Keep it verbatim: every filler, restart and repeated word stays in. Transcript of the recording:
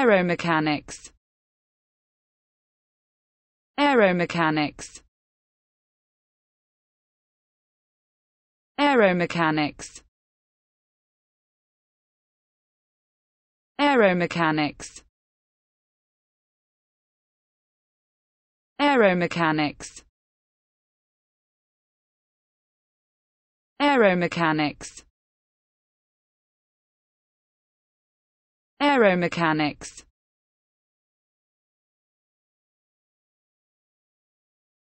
aeromechanics, aeromechanics, aeromechanics, aeromechanics, aeromechanics, aeromechanics, aeromechanics.